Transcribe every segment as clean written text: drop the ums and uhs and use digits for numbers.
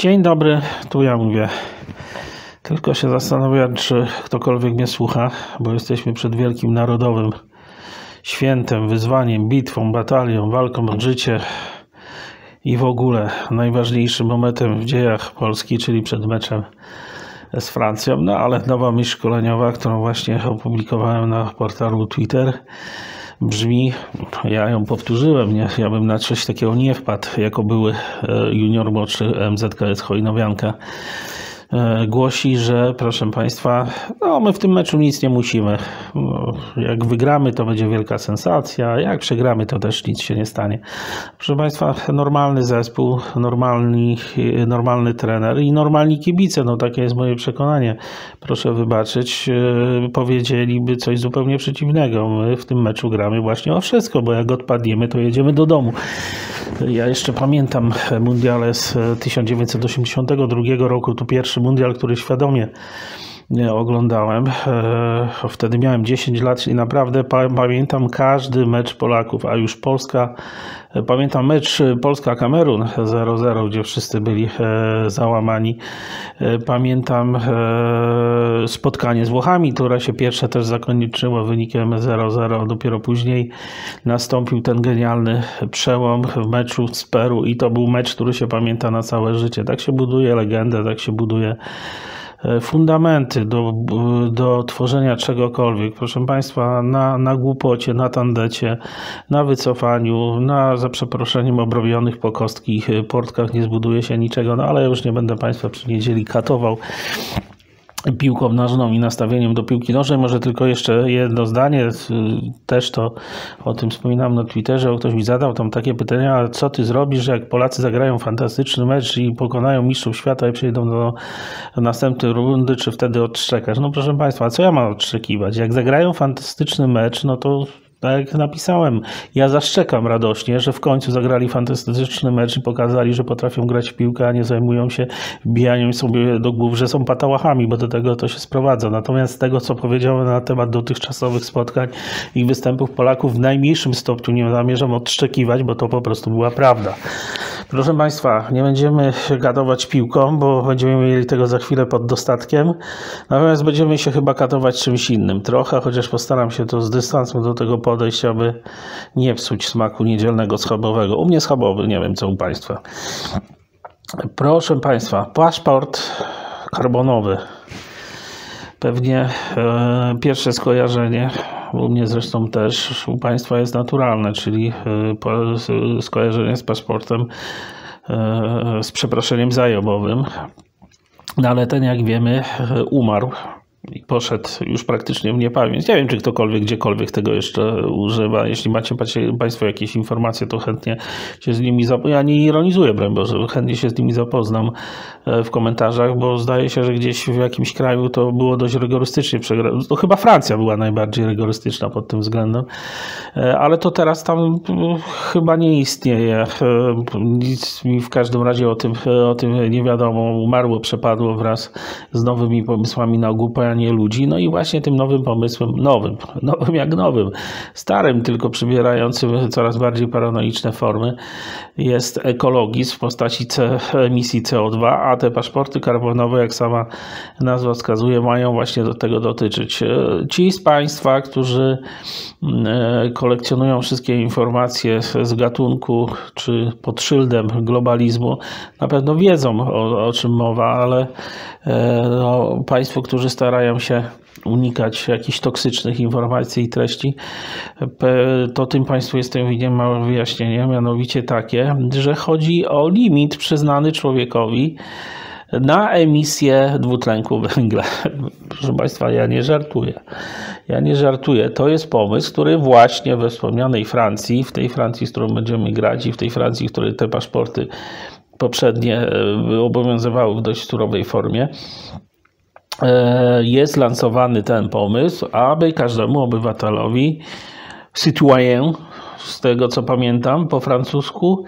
Dzień dobry, tu ja mówię. Tylko się zastanawiam, czy ktokolwiek mnie słucha, bo jesteśmy przed wielkim narodowym świętem, wyzwaniem, bitwą, batalią, walką o życie i w ogóle najważniejszym momentem w dziejach Polski, czyli przed meczem z Francją. No ale nowa myśl szkoleniowa, którą właśnie opublikowałem na portalu Twitter, brzmi, ja ją powtórzyłem, nie? Ja bym na coś takiego nie wpadł, jako były junior młodszy MZKS Chojnowianka. Głosi, że proszę Państwa, no my w tym meczu nic nie musimy. No, jak wygramy, to będzie wielka sensacja, jak przegramy, to też nic się nie stanie. Proszę Państwa, normalny zespół, normalny trener i normalni kibice, no takie jest moje przekonanie. Proszę wybaczyć, powiedzieliby coś zupełnie przeciwnego. My w tym meczu gramy właśnie o wszystko, bo jak odpadniemy, to jedziemy do domu. Ja jeszcze pamiętam mundiale z 1982 roku, to pierwszy mundial, który świadomie oglądałem. Wtedy miałem 10 lat i naprawdę pamiętam każdy mecz Polaków, a już Polska, pamiętam mecz Polska-Kamerun 0-0, gdzie wszyscy byli załamani. Pamiętam spotkanie z Włochami, które się pierwsze też zakończyło wynikiem 0-0. Dopiero później nastąpił ten genialny przełom w meczu z Peru i to był mecz, który się pamięta na całe życie. Tak się buduje legendę, tak się buduje fundamenty do tworzenia czegokolwiek. Proszę Państwa, na głupocie, na tandecie, na wycofaniu, za przeproszeniem obrobionych po kostki portkach nie zbuduje się niczego, no ale ja już nie będę Państwa przy niedzieli katował piłką nożną i nastawieniem do piłki nożnej. Może tylko jeszcze jedno zdanie, też to o tym wspominam na Twitterze, ktoś mi zadał tam takie pytania, a co ty zrobisz, jak Polacy zagrają fantastyczny mecz i pokonają mistrzów świata i przejdą do następnej rundy, czy wtedy odszczekasz? No proszę Państwa, co ja mam odszczekiwać? Jak zagrają fantastyczny mecz, no to tak jak napisałem, ja zaszczekam radośnie, że w końcu zagrali fantastyczny mecz i pokazali, że potrafią grać w piłkę, a nie zajmują się wbijaniem sobie do głów, że są patałachami, bo do tego to się sprowadza. Natomiast z tego, co powiedziałem na temat dotychczasowych spotkań i występów Polaków, w najmniejszym stopniu nie zamierzam odszczekiwać, bo to po prostu była prawda. Proszę Państwa, nie będziemy gadować piłką, bo będziemy mieli tego za chwilę pod dostatkiem. Natomiast będziemy się chyba katować czymś innym trochę, chociaż postaram się to z dystansem do tego podejść, aby nie psuć smaku niedzielnego schabowego. U mnie schabowy, nie wiem co u Państwa. Proszę Państwa, paszport karbonowy. Pewnie pierwsze skojarzenie, u mnie zresztą też, u Państwa jest naturalne, czyli skojarzenie z paszportem z przeproszeniem zajobowym. No ale ten, jak wiemy, umarł i poszedł już praktycznie w niepamięć. Nie wiem, czy ktokolwiek gdziekolwiek tego jeszcze używa. Jeśli macie Państwo jakieś informacje, to chętnie się z nimi ja nie ironizuję, broń Boże, chętnie się z nimi zapoznam w komentarzach, bo zdaje się, że gdzieś w jakimś kraju to było dość rygorystycznie przegrane. To chyba Francja była najbardziej rygorystyczna pod tym względem, ale to teraz tam chyba nie istnieje. Nic mi w każdym razie o tym nie wiadomo. Umarło, przepadło wraz z nowymi pomysłami na ogłupianie ludzi. No i właśnie tym nowym pomysłem, nowym jak nowym, starym, tylko przybierającym coraz bardziej paranoiczne formy, jest ekologizm w postaci emisji CO2, a te paszporty karbonowe, jak sama nazwa wskazuje, mają właśnie do tego dotyczyć. Ci z Państwa, którzy kolekcjonują wszystkie informacje z gatunku czy pod szyldem globalizmu, na pewno wiedzą, o czym mowa, ale Państwo, którzy starają się unikać jakichś toksycznych informacji i treści, to tym Państwu jestem winien małe wyjaśnienie, mianowicie takie, że chodzi o limit przyznany człowiekowi na emisję dwutlenku węgla. Proszę Państwa, ja nie żartuję. Ja nie żartuję. To jest pomysł, który właśnie we wspomnianej Francji, w tej Francji, z którą będziemy grać i w tej Francji, w której te paszporty poprzednie obowiązywały w dość surowej formie, jest lansowany ten pomysł, aby każdemu obywatelowi, citoyen, z tego co pamiętam po francusku,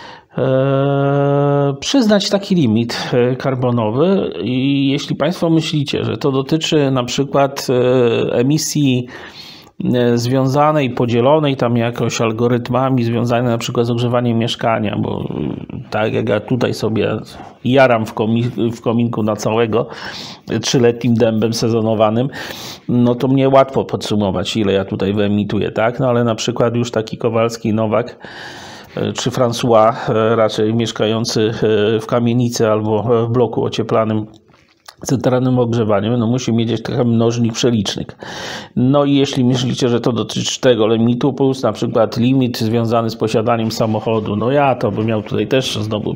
przyznać taki limit karbonowy. I jeśli Państwo myślicie, że to dotyczy na przykład emisji związanej, podzielonej tam jakoś algorytmami, związanej na przykład z ogrzewaniem mieszkania, bo tak jak ja tutaj sobie jaram w kominku na całego 3-letnim dębem sezonowanym, no to mnie łatwo podsumować, ile ja tutaj wyemituję, tak? No ale na przykład już taki Kowalski, Nowak czy François, raczej mieszkający w kamienicy albo w bloku ocieplanym centralnym ogrzewaniem, no musi mieć taki mnożnik przelicznik. No i jeśli myślicie, że to dotyczy tego limitu, plus na przykład limit związany z posiadaniem samochodu, no ja to bym miał tutaj też znowu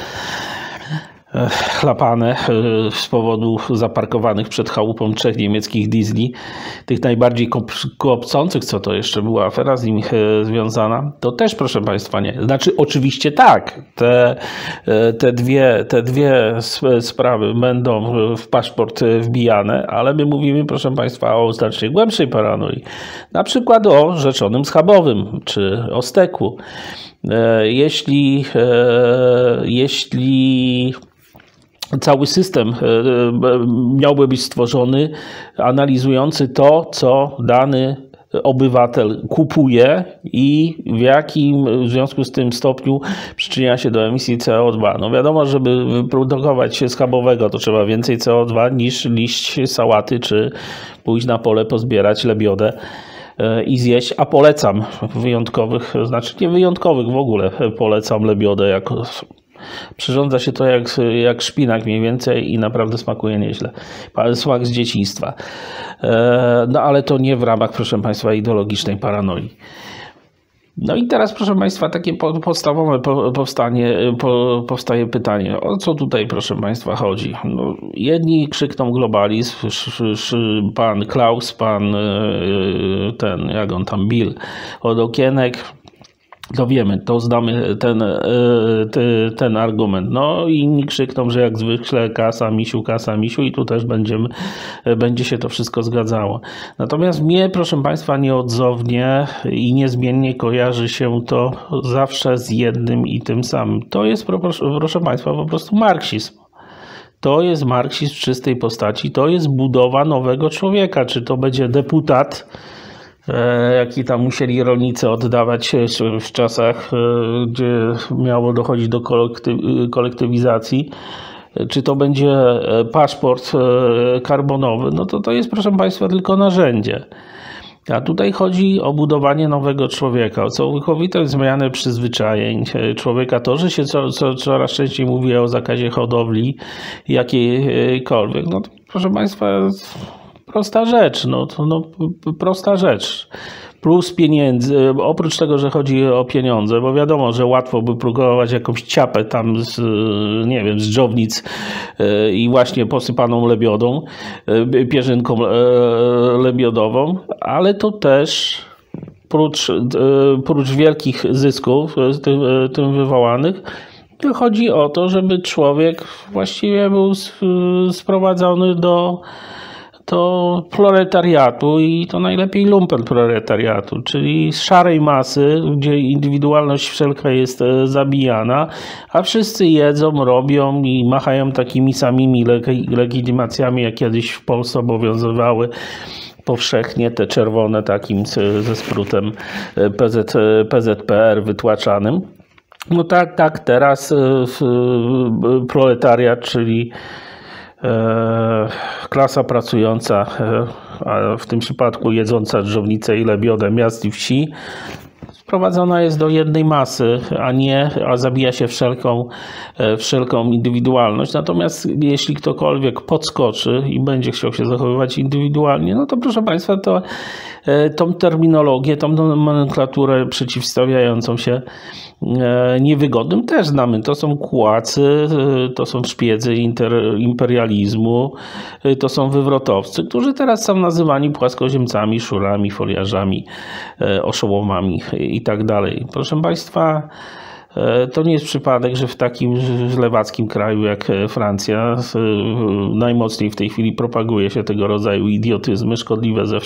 chlapane z powodu zaparkowanych przed chałupą 3 niemieckich diesli, tych najbardziej kopcących, co to jeszcze była afera z nim związana, to też, proszę Państwa, nie. Znaczy oczywiście tak, te dwie sprawy będą w paszport wbijane, ale my mówimy, proszę Państwa, o znacznie głębszej paranoi. Na przykład o rzeczonym schabowym, czy o steku. Jeśli cały system miałby być stworzony, analizujący to, co dany obywatel kupuje i w jakim w związku z tym stopniu przyczynia się do emisji CO2. No wiadomo, żeby wyprodukować schabowego, to trzeba więcej CO2 niż liść sałaty, czy pójść na pole, pozbierać lebiodę i zjeść, a polecam wyjątkowych, znaczy nie wyjątkowych w ogóle, polecam lebiodę jako... Przyrządza się to jak szpinak mniej więcej i naprawdę smakuje nieźle. Smak z dzieciństwa. No ale to nie w ramach, proszę Państwa, ideologicznej paranoi. No i teraz, proszę Państwa, takie podstawowe powstaje pytanie, o co tutaj, proszę Państwa, chodzi? No, jedni krzykną globalizm, pan Klaus, pan ten, jak on tam, Bill od okienek. To wiemy, to znamy ten argument. No i inni krzykną, że jak zwykle kasa, misiu i tu też będzie się to wszystko zgadzało. Natomiast mnie, proszę Państwa, nieodzownie i niezmiennie kojarzy się to zawsze z jednym i tym samym. To jest, proszę Państwa, po prostu marksizm. To jest marksizm w czystej postaci, to jest budowa nowego człowieka. Czy to będzie deputat, jaki tam musieli rolnicy oddawać w czasach, gdzie miało dochodzić do kolektywizacji, czy to będzie paszport karbonowy, no to jest, proszę Państwa, tylko narzędzie. A tutaj chodzi o budowanie nowego człowieka, o całkowitą zmianę przyzwyczajeń człowieka. To, że się coraz częściej mówi o zakazie hodowli jakiejkolwiek, no to, proszę Państwa, prosta rzecz, prosta rzecz. Plus pieniędzy, oprócz tego, że chodzi o pieniądze, bo wiadomo, że łatwo by produkować jakąś ciapę tam z, nie wiem, z dżownic i właśnie posypaną lebiodą, pierzynką lebiodową, ale to też prócz wielkich zysków tym wywołanych, chodzi o to, żeby człowiek właściwie był sprowadzony do proletariatu i to najlepiej lumpen proletariatu, czyli z szarej masy, gdzie indywidualność wszelka jest zabijana, a wszyscy jedzą, robią i machają takimi samymi legitymacjami, jak kiedyś w Polsce obowiązywały powszechnie, te czerwone takim ze skrótem PZPR wytłaczanym. No tak, teraz proletariat, czyli klasa pracująca, a w tym przypadku jedząca dżownicę i lebiodę miast i wsi, sprowadzona jest do jednej masy, a zabija się wszelką indywidualność. Natomiast jeśli ktokolwiek podskoczy i będzie chciał się zachowywać indywidualnie, no to proszę Państwa, tą terminologię, tą nomenklaturę przeciwstawiającą się niewygodnym też znamy. To są kłacy, to są szpiedzy imperializmu, to są wywrotowcy, którzy teraz są nazywani płaskoziemcami, szurami, foliarzami, oszołomami i tak dalej. Proszę Państwa, to nie jest przypadek, że w takim lewackim kraju jak Francja najmocniej w tej chwili propaguje się tego rodzaju idiotyzmy szkodliwe ze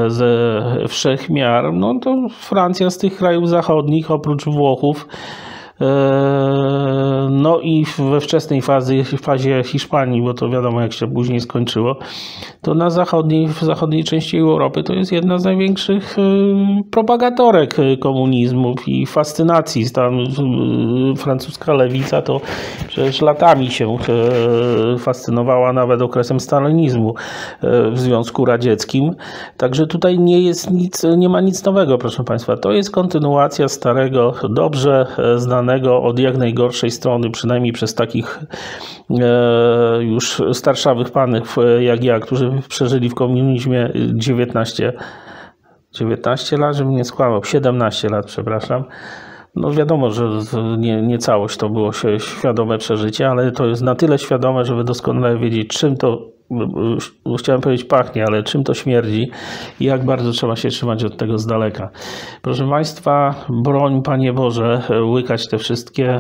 wszech miar. No to Francja z tych krajów zachodnich, oprócz Włochów, No i we wczesnej fazie Hiszpanii, bo to wiadomo jak się później skończyło, to w zachodniej części Europy to jest jedna z największych propagatorek komunizmu i fascynacji. Tam francuska lewica to przecież latami się fascynowała nawet okresem stalinizmu w Związku Radzieckim. Także tutaj nie ma nic nowego, proszę Państwa. To jest kontynuacja starego, dobrze znanego od jak najgorszej strony, przynajmniej przez takich już starszawych panów jak ja, którzy przeżyli w komunizmie 19 lat, żebym nie skłamał, 17 lat, przepraszam. No wiadomo, że nie całość to było świadome przeżycie, ale to jest na tyle świadome, żeby doskonale wiedzieć, czym to, chciałem powiedzieć pachnie, ale czym to śmierdzi i jak bardzo trzeba się trzymać od tego z daleka. Proszę Państwa, broń Panie Boże łykać te wszystkie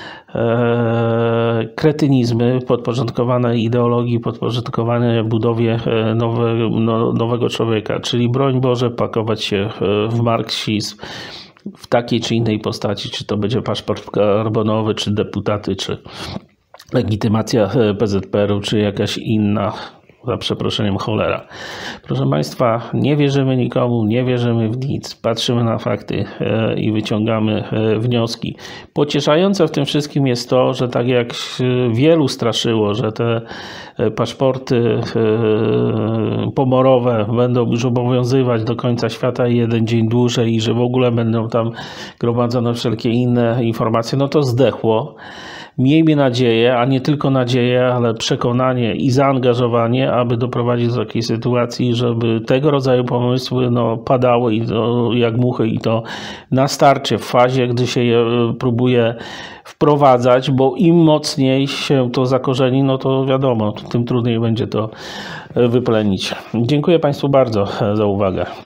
kretynizmy podporządkowane ideologii, podporządkowane budowie nowego człowieka, czyli broń Boże pakować się w marksizm w takiej czy innej postaci, czy to będzie paszport karbonowy, czy deputaty, czy legitymacja PZPR-u, czy jakaś inna, za przeproszeniem, cholera. Proszę Państwa, nie wierzymy nikomu, nie wierzymy w nic, patrzymy na fakty i wyciągamy wnioski. Pocieszające w tym wszystkim jest to, że tak jak wielu straszyło, że te paszporty pomorowe będą już obowiązywać do końca świata i jeden dzień dłużej i że w ogóle będą tam gromadzone wszelkie inne informacje, no to zdechło. Miejmy nadzieję, a nie tylko nadzieję, ale przekonanie i zaangażowanie, aby doprowadzić do takiej sytuacji, żeby tego rodzaju pomysły padały i to jak muchy, i to na starcie, w fazie, gdy się je próbuje wprowadzać, bo im mocniej się to zakorzeni, no to wiadomo, tym trudniej będzie to wyplenić. Dziękuję Państwu bardzo za uwagę.